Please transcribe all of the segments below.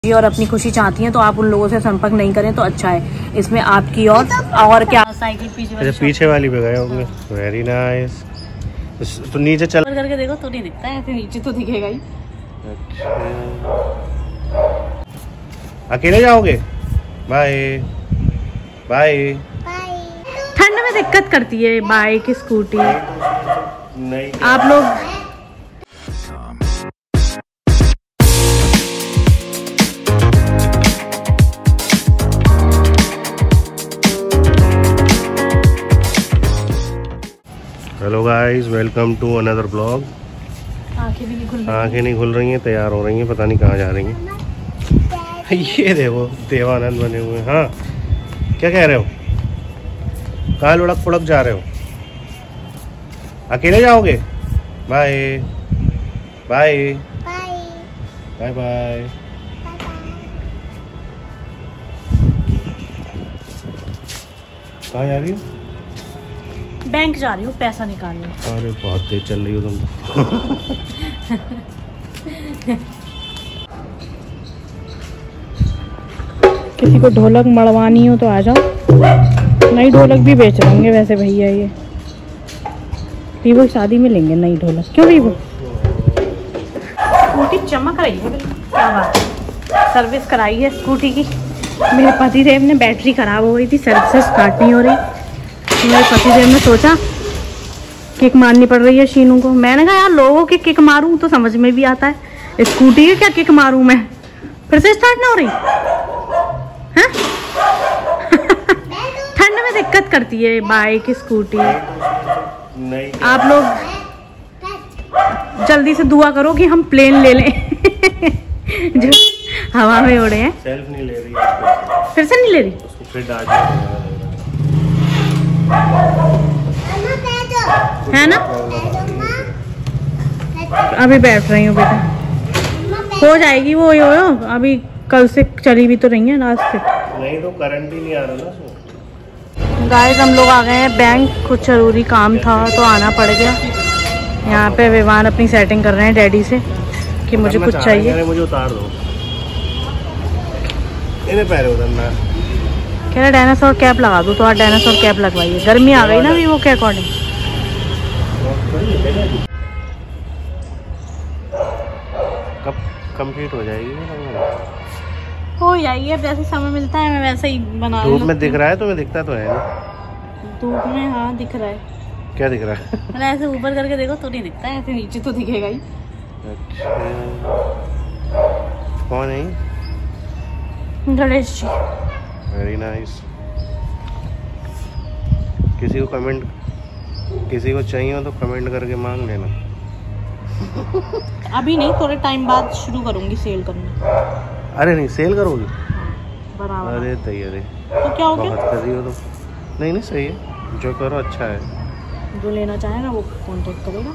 और अपनी खुशी चाहती हैं तो आप उन लोगों से संपर्क नहीं करें तो अच्छा है। इसमें आपकी और क्या साइकिल पीछे वाली पे गए होंगे। Very nice. तो नीचे चल करके देखो तो नहीं दिखता है, ऐसे नीचे तो दिखेगा ही। अच्छा अकेले जाओगे? Bye bye. ठंड में दिक्कत करती है बाइक स्कूटी। नहीं आप लोग hello guys, welcome to another blog. आंखें नहीं खुल रही हैं, तैयार हो रही हैं, पता नहीं कहाँ जा रही हैं। ये देखो देवानंद बने हुए हैं। हाँ क्या कह रहे हो? कहाँ लुढ़क पुढ़क जा रहे हो? अकेले जाओगे? Bye bye bye bye. कहाँ जा रही हो? बैंक जा रही हूँ, पैसा निकालने। अरे बहुत तेज चल रही हो तुम। किसी को ढोलक मड़वानी हो तो आ जाओ। नई ढोलक भी बेच रहे होंगे वैसे भैया। ये वीवो शादी में लेंगे नई ढोलक। क्यों वीवो? स्कूटी चमक रही है। क्या बात है। सर्विस कराई है स्कूटी की। मेरे पतिदेव ने बैटरी खराब हो गई थी, सर्विस स्टार्ट नहीं हो रही। मेरे पतिदेव ने सोचा किक मारनी पड़ रही है शीनू को। मैंने कहा यार लोगों की किक मारूं तो समझ में भी आता है, स्कूटी की क्या किक मारूं मैं? फिर से स्टार्ट ना हो रही है। ठंड में दिक्कत करती है बाइक स्कूटी। नहीं आप लोग जल्दी से दुआ करो कि हम प्लेन ले लें। जो हवा में उड़े हैं। सेल्फ नहीं ले रही है। फिर से नहीं ले रही उसको, फिर डांट है ना। अभी बैठ रही हूँ बेटा, हो जाएगी वो। अभी कल से चली भी तो रही है रात से। नहीं तो करंट ही नहीं आ रहा ना। गाइस हम लोग आ गए हैं बैंक। कुछ जरूरी काम था तो आना पड़ गया। यहाँ पे विवान अपनी सेटिंग कर रहे हैं डैडी से कि मुझे कुछ चाहिए। मुझे उतार दो। इन्हें पैरे उतरना। कह रहे डायनासोर कैप लगा दूँ तो आज डायनासोर कैप लगवाइए। गर्मी आ गई ना वीवो के अकॉर्डिंग। कब कंप्लीट हो जाएगी? हो जाएगी, अब जैसे समय मिलता है मैं वैसे ही बना। धूप में दिख रहा है? तुम्हें दिखता तो है ना धूप में? हाँ दिख रहा है। क्या दिख रहा है? मतलब ऐसे ऊपर करके देखो तो नहीं दिखता है, ऐसे नीचे तो दिखेगा ही। अच्छा कौन है? गणेश जी। Very nice. किसी को चाहिए हो तो कमेंट करके मांग लेना। अभी नहीं, थोड़े टाइम बाद शुरू करूंगी सेल करना। अरे नहीं सेल करोगी? बराबर। अरे तैयार है तो क्या हो गया? बहुत कर रही हो तो। नहीं सही है, जो करो अच्छा है। जो लेना चाहेगा वो कांटेक्ट करेगा।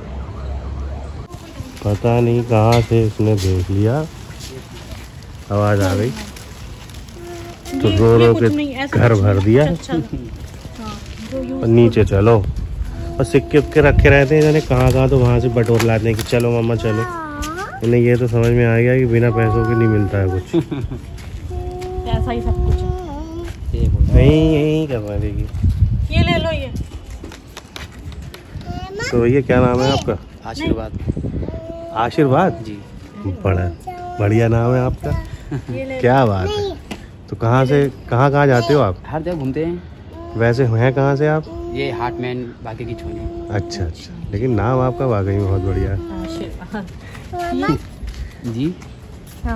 पता नहीं कहाँ से इसने देख लिया, आवाज आ गई तो रो के घर भर दिया। नीचे चलो और सिक्के उक्के रखे रहते हैं इन्होंने कहाँ तो वहाँ से बटोर लाते हैं कि चलो मम्मा चलो। इन्हें ये तो समझ में आ गया कि बिना पैसों के नहीं मिलता है कुछ। पैसा ही सब कुछ है। यही करवा देगी। ये ले लो ये। तो ये क्या नाम है आपका? आशीर्वाद। आशीर्वाद जी। बड़ा बढ़िया नाम है आपका। क्या बात है। तो कहाँ से कहाँ जाते हो आप? हर जगह घूमते हैं। वैसे हैं कहाँ से आप? ये हार्टमैन बाकी की छोरी। अच्छा, लेकिन नाम आपका वाकई में बहुत बढ़िया है। जी हाँ।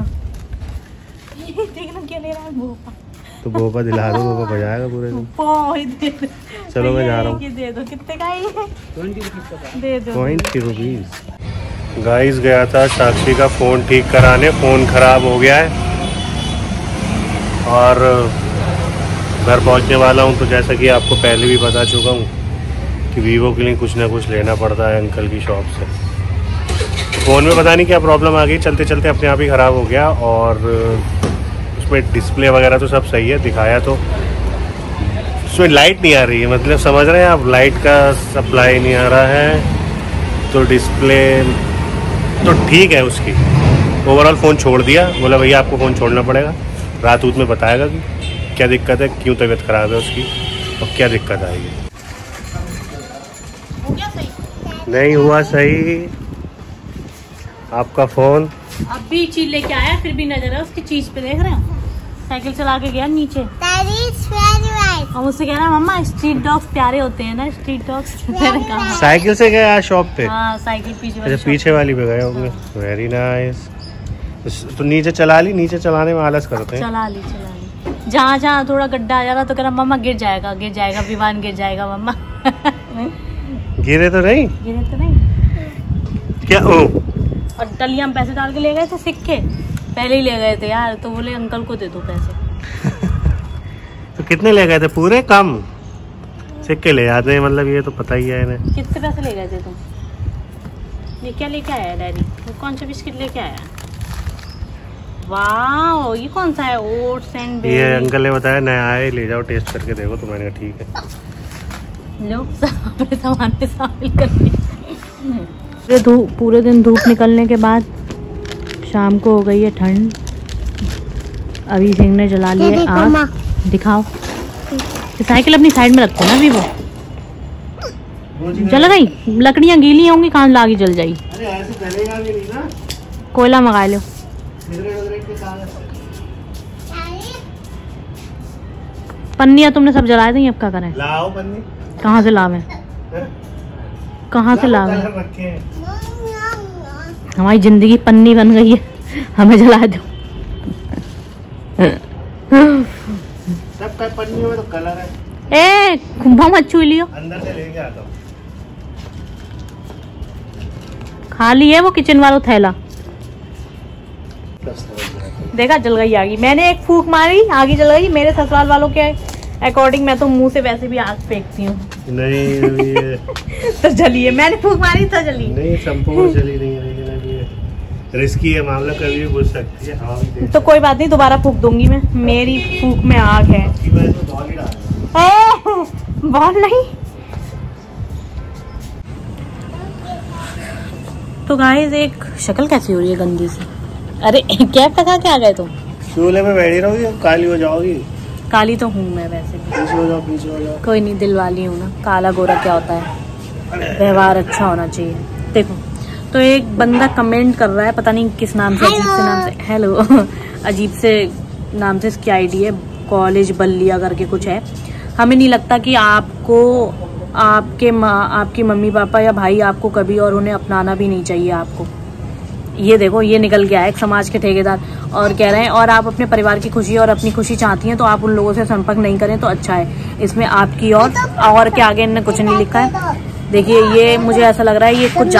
क्या ले रहा है? भोपा। तो भोपा दिला दो, भोपा बजाएगा पूरे दिन। चलो मैं जा रहा हूँ। दे दो। कितने का है? 20 रुपीज। गाइस गया था साक्षी का फ़ोन ठीक कराने, फ़ोन ख़राब हो गया है और घर पहुंचने वाला हूं। तो जैसा कि आपको पहले भी बता चुका हूं कि वीवो के लिए कुछ ना कुछ लेना पड़ता है अंकल की शॉप से। फ़ोन में पता नहीं क्या प्रॉब्लम आ गई, चलते चलते अपने आप ही ख़राब हो गया। और उसमें डिस्प्ले वगैरह तो सब सही है, दिखाया तो उसमें लाइट नहीं आ रही है। मतलब समझ रहे हैं आप, लाइट का सप्लाई नहीं आ रहा है। तो डिस्प्ले तो ठीक है उसकी, ओवरऑल फ़ोन छोड़ दिया, बोला भैया आपको फ़ोन छोड़ना पड़ेगा, रात उत में बताएगा कि क्या दिक्कत है, क्यों तबीयत ख़राब है उसकी और क्या दिक्कत आएगी। हो गया सही? नहीं हुआ सही आपका फ़ोन। अब भी चीज लेके आया, फिर भी नजर है उसकी चीज पे, देख रहे हो? साइकिल चला के गया नीचे और मुझसे कह रहा है मम्मा स्ट्रीट डॉग्स प्यारे होते हैं ना, स्ट्रीट डॉग्स। मैंने कहा साइकिल से गया शॉप पे? हाँ साइकिल पीछे वाली अच्छा पीछे वाली पे गए होंगे। Very nice. तो नीचे चला ली, नीचे चलाने में आलस करते हैं। चला ली जहाँ जहाँ थोड़ा गड्ढा आ जा रहा तो कह रहा मम्मा गिर जाएगा विवान गिर जाएगा मम्मा। गिरे तो नहीं? गिरे तो नहीं क्या? ओ और डलिया में पैसे डाल के ले गए थे सिक्के, पहले ही ले गए थे यार, तो बोले अंकल को दे दो पैसे। तो कितने ले गए थे? पूरे कम सिक्के ले जाते हैं, मतलब ये तो पता ही है इन्हें। कितने पैसे ले गए थे तुम? ये क्या लेके आया डैडी? वो कौन सा बिस्किट लेके आया? वाह ये कौन सा है? Oats and berry. ये अंकल ने बताया नया है, ले जाओ टेस्ट करके देखो। तो मैंने कहा ठीक है। लो अपने सामान में शामिल करके। पूरे दिन धूप निकलने के बाद शाम को हो गई है ठंड। अभी सिंह ने जला लिए आग। दिखाओ। साइकिल अपनी साइड में रखते ना अभी वो जल गई, लकड़ियाँ गीली होंगी, कहाँ लागी जल जाएगी। अरे ऐसे जलेगा भी नहीं ना। कोयला मंगा लो। पन्नियाँ तुमने सब जला दी, अब क्या करें? लाओ पन्नी। कहाँ से लावे? कहाँ से लावे? हमारी जिंदगी पन्नी बन गई है, हमें जला दो। सब का पन्नी में तो कलर है। ए खुम्भा मत छू लियो, अंदर से लेके आता हूँ। खाली है वो किचन वाला थैला। देखा जल गई आगी। मैंने एक फूंक मारी, आगी जल गई। मेरे ससुराल वालों के अकॉर्डिंग मैं तो मुंह से वैसे भी आग फेंकती हूँ। नहीं तो जलिए, मैंने फूंक मारी तो जली। नहीं संपूर्ण जली नहीं, लेकिन अभी रिस्की है मामला, कभी भी बुझ सकती है। हवा भी तो कोई बात नहीं, दोबारा फूंक दूंगी मैं। मेरी फूंक में आग है। बॉल नहीं। तो गाइस एक शक्ल कैसी हो रही है गंदी सी। अरे क्या टका के आ गए तुम? चूल्हे में बैठी रहोगी, काली हो जाओगी। काली तो हूँ मैं वैसे भी। पीछे हो जाओ, पीछे हो जाओ। कोई नहीं, दिल वाली हूँ ना। काला गोरा क्या होता है, व्यवहार अच्छा होना चाहिए। देखो तो एक बंदा कमेंट कर रहा है, पता नहीं किस नाम से, अजीब से नाम से। हेलो अजीब से नाम से इसकी आईडी है, कॉलेज बल्लिया करके कुछ है। हमें नहीं लगता कि आपको आपकी मम्मी पापा या भाई आपको कभी और उन्हें अपनाना भी नहीं चाहिए आपको। ये देखो ये निकल गया है एक समाज के ठेकेदार और कह रहे हैं और आप अपने परिवार की खुशी और अपनी खुशी चाहती हैं तो आप उन लोगों से संपर्क नहीं करें तो अच्छा है। इसमें आपकी और के आगे इन्होंने कुछ नहीं लिखा है। देखिए ये मुझे ऐसा लग रहा है ये कुछ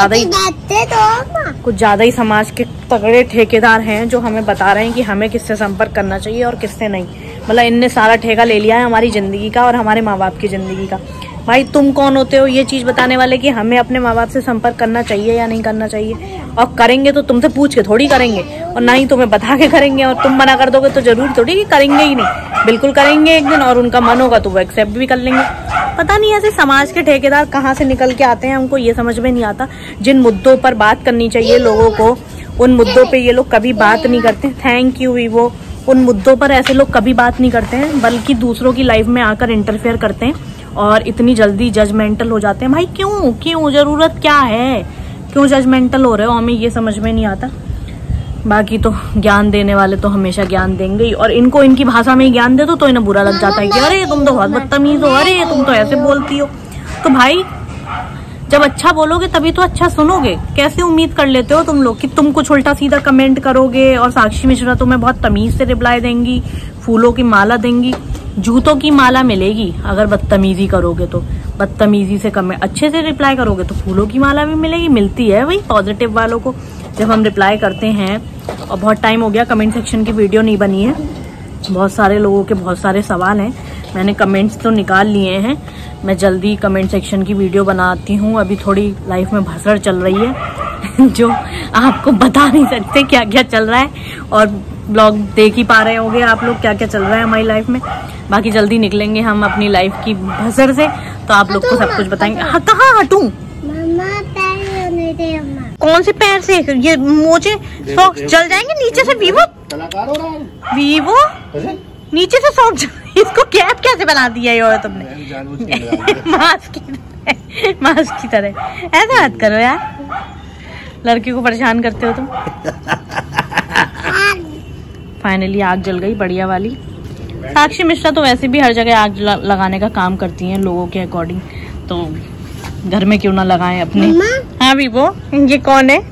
ज्यादा ही समाज के तगड़े ठेकेदार हैं जो हमें बता रहे हैं कि हमें किससे संपर्क करना चाहिए और किससे नहीं। मतलब इनने सारा ठेका ले लिया है हमारी जिंदगी का और हमारे माँ बाप की जिंदगी का। भाई तुम कौन होते हो ये चीज बताने वाले कि हमें अपने माँ बाप से संपर्क करना चाहिए या नहीं करना चाहिए? और करेंगे तो तुमसे पूछ के थोड़ी करेंगे और ना ही तुम्हें बता के करेंगे। और तुम मना कर दोगे तो जरूर थोड़ी कि करेंगे ही नहीं, बिल्कुल करेंगे एक दिन और उनका मन होगा तो वो एक्सेप्ट भी कर लेंगे। पता नहीं ऐसे समाज के ठेकेदार कहाँ से निकल के आते हैं, हमको ये समझ में नहीं आता। जिन मुद्दों पर बात करनी चाहिए लोगों को उन मुद्दों पे ये लोग कभी बात नहीं करते। Thank you Vivo. उन मुद्दों पर ऐसे लोग कभी बात नहीं करते हैं बल्कि दूसरों की लाइफ में आकर इंटरफेयर करते हैं और इतनी जल्दी जजमेंटल हो जाते हैं। भाई क्यों जरूरत क्या है, क्यों जजमेंटल हो रहे हो, हमें ये समझ में नहीं आता। बाकी तो ज्ञान देने वाले तो हमेशा ज्ञान देंगे ही और इनको इनकी भाषा में ही ज्ञान दे दो तो इन्हें बुरा लग जाता है कि अरे तुम तो बहुत बदतमीज हो, अरे तुम तो ऐसे बोलती हो। तो भाई जब अच्छा बोलोगे तभी तो अच्छा सुनोगे। कैसे उम्मीद कर लेते हो तुम लोग कि तुम कुछ उल्टा सीधा कमेंट करोगे और साक्षी मिश्रा तुम्हें बहुत तमीज से रिप्लाई देंगी, फूलों की माला देंगी, जूतों की माला मिलेगी अगर बदतमीजी करोगे तो। बदतमीजी से कमेंट अच्छे से रिप्लाई करोगे तो फूलों की माला भी मिलेगी। मिलती है भाई पॉजिटिव वालों को जब हम रिप्लाई करते हैं। और बहुत टाइम हो गया कमेंट सेक्शन की वीडियो नहीं बनी है, बहुत सारे लोगों के बहुत सारे सवाल हैं। मैंने कमेंट्स तो निकाल लिए हैं, मैं जल्दी कमेंट सेक्शन की वीडियो बनाती हूँ। अभी थोड़ी लाइफ में भसड़ चल रही है जो आपको बता नहीं सकते क्या क्या चल रहा है और ब्लॉग देख ही पा रहे होंगे आप लोग क्या क्या चल रहा है हमारी लाइफ में। बाकी जल्दी निकलेंगे हम अपनी लाइफ की भसड़ से तो आप लोग को सब कुछ बताएंगे। हाँ कहाँ हटूं? कौन से पैर से? ये मोचे सॉक्स जल जाएंगे नीचे से। वीवो नीचे से सॉक्स, इसको कैप कैसे बना दिया ये और तुमने? मास्क की तरह ऐसा मत करो यार, लड़की को परेशान करते हो तुम। फाइनली आग जल गई बढ़िया वाली। साक्षी मिश्रा तो वैसे भी हर जगह आग लगाने का काम करती हैं लोगों के अकॉर्डिंग, तो घर में क्यों ना लगाएं अपने। हाँ वीवो, ये कौन है?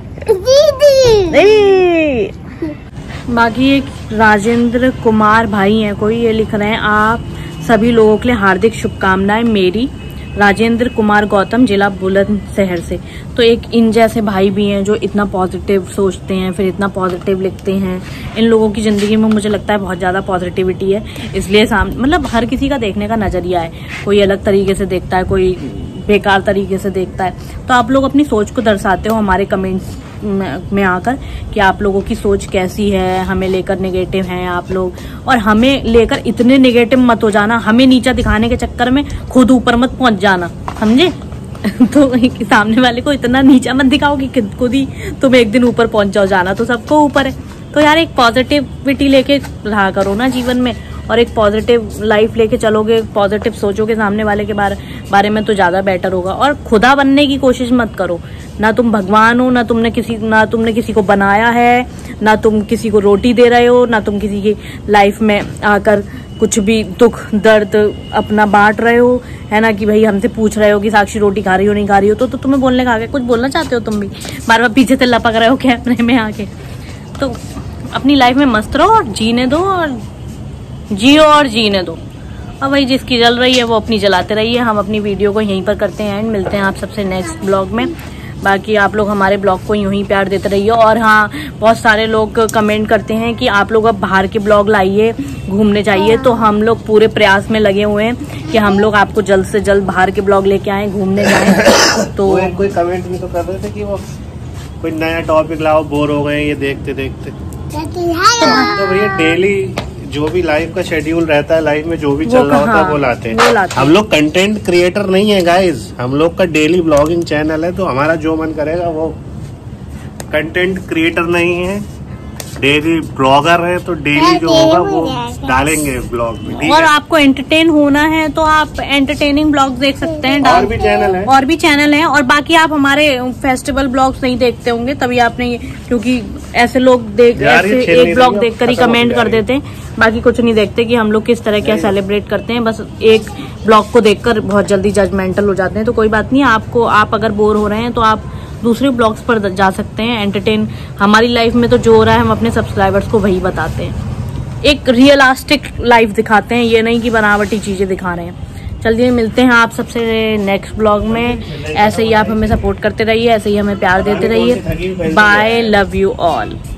दीदी। बाकी एक राजेंद्र कुमार भाई हैं कोई, ये लिख रहे हैं आप सभी लोगों के लिए हार्दिक शुभकामनाएं मेरी, राजेंद्र कुमार गौतम, जिला बुलंदशहर से। तो एक इन जैसे भाई भी हैं जो इतना पॉजिटिव सोचते हैं, फिर इतना पॉजिटिव लिखते हैं। इन लोगों की जिंदगी में मुझे लगता है बहुत ज्यादा पॉजिटिविटी है, इसलिए मतलब हर किसी का देखने का नजरिया है, कोई अलग तरीके से देखता है, कोई बेकार तरीके से देखता है। तो आप लोग अपनी सोच को दर्शाते हो हमारे कमेंट्स में आकर कि आप लोगों की सोच कैसी है, हमें लेकर नेगेटिव हैं आप लोग, और हमें लेकर इतने नेगेटिव मत हो जाना, हमें नीचा दिखाने के चक्कर में खुद ऊपर मत पहुंच जाना, समझे? तो सामने वाले को इतना नीचा मत दिखाओ कि खुद ही तुम एक दिन ऊपर पहुंच जाओ। जाना तो सबको ऊपर है, तो यार एक पॉजिटिविटी लेके रहा करो ना जीवन में, और एक पॉजिटिव लाइफ लेके चलोगे, पॉजिटिव सोचोगे सामने वाले के बारे में, तो ज्यादा बेटर होगा। और खुदा बनने की कोशिश मत करो, ना तुम भगवान हो, ना तुमने किसी को बनाया है, ना तुम किसी को रोटी दे रहे हो, ना तुम किसी की लाइफ में आकर कुछ भी दुख दर्द अपना बांट रहे हो, है ना, कि भाई हमसे पूछ रहे हो कि साक्षी रोटी खा रही हो नहीं खा रही हो, तो तुम्हें बोलने का आगे कुछ बोलना चाहते हो तुम भी, बार बार पीछे से लपक रहे हो कैमरे में आके। तो अपनी लाइफ में मस्त रहो और जीने दो, और जियो और जीने दो। अब भाई जिसकी जल रही है वो अपनी जलाते रहिए, हम अपनी वीडियो को यहीं पर करते हैं एंड मिलते हैं आप सबसे नेक्स्ट ब्लॉग में। बाकी आप लोग हमारे ब्लॉग को यूं ही प्यार देते रहिए। और हाँ, बहुत सारे लोग कमेंट करते हैं कि आप लोग अब बाहर के ब्लॉग लाइए, घूमने जाइए, तो हम लोग पूरे प्रयास में लगे हुए हैं कि हम लोग आपको जल्द से जल्द बाहर के ब्लॉग लेके आए, घूमने जाएं। तो कोई कमेंट भी तो कर रहे थे कि वो कोई नया टॉपिक लाओ, बोर हो गए ये देखते देखते। तो भैया डेली जो भी लाइफ का शेड्यूल रहता है, लाइफ में जो भी चल रहा होता है वो लाते हैं। हम लोग कंटेंट क्रिएटर नहीं है गाइस, हम लोग का डेली ब्लॉगिंग चैनल है, तो हमारा जो मन करेगा वो कंटेंट क्रिएटर नहीं है, डेली ब्लॉगर है, तो डेली जो होगा वो डालेंगे ब्लॉग में। और आपको एंटरटेन होना है तो आप एंटरटेनिंग ब्लॉग देख सकते हैं, और भी चैनल है। और बाकी आप हमारे फेस्टिवल ब्लॉग्स नहीं देखते होंगे, तभी आपने, क्योंकि ऐसे लोग ऐसे एक ब्लॉग देखकर ही कमेंट कर देते हैं, बाकी कुछ नहीं देखते कि हम लोग किस तरह क्या सेलिब्रेट करते हैं। बस एक ब्लॉग को देखकर बहुत जल्दी जजमेंटल हो जाते हैं। तो कोई बात नहीं, आप अगर बोर हो रहे हैं तो आप दूसरे ब्लॉग्स पर जा सकते हैं। एंटरटेन हमारी लाइफ में तो जो हो रहा है हम अपने सब्सक्राइबर्स को वही बताते हैं, एक रियलिस्टिक लाइफ दिखाते हैं, ये नहीं कि बनावटी चीजें दिखा रहे हैं। चलिए मिलते हैं आप सबसे नेक्स्ट ब्लॉग में। ऐसे ही आप हमें सपोर्ट करते रहिए, ऐसे ही हमें प्यार देते रहिए। Bye, love you all.